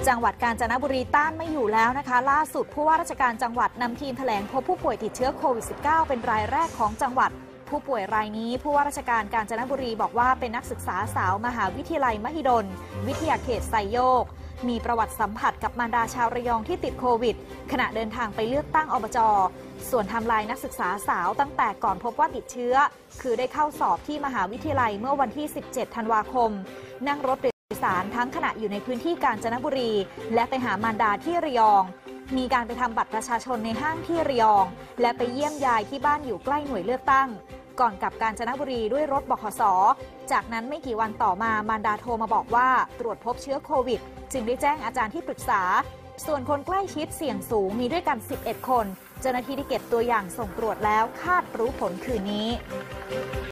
จังหวัดกาญจนบุรีต้านไม่อยู่แล้วนะคะล่าสุดผู้ว่าราชการจังหวัดนำทีมแถลงพบผู้ป่วยติดเชื้อโควิด -19 เป็นรายแรกของจังหวัดผู้ป่วยรายนี้ผู้ว่าราชการกาญจนบุรีบอกว่าเป็นนักศึกษาสาวมหาวิทยาลัยมหิดลวิทยาเขตไซโยกมีประวัติสัมผัสกับมารดาชาวระยองที่ติดโควิดขณะเดินทางไปเลือกตั้งอบจ.ส่วนไทม์ไลน์นักศึกษาสาวตั้งแต่ก่อนพบว่าติดเชื้อคือได้เข้าสอบที่มหาวิทยาลัยเมื่อวันที่ 17 ธันวาคมนั่งรถโดยสารทั้งขณะอยู่ในพื้นที่กาญจนบุรีและไปหามารดาที่ระยองมีการไปทำบัตรประชาชนในห้างที่ระยองและไปเยี่ยมยายที่บ้านอยู่ใกล้หน่วยเลือกตั้งก่อนกลับกาญจนบุรีด้วยรถบขส.จากนั้นไม่กี่วันต่อมามารดาโทรมาบอกว่าตรวจพบเชื้อโควิดจึงได้แจ้งอาจารย์ที่ปรึกษาส่วนคนใกล้ชิดเสี่ยงสูงมีด้วยกัน11 คนเจ้าหน้าที่ได้เก็บตัวอย่างส่งตรวจแล้วคาดรู้ผลคืนนี้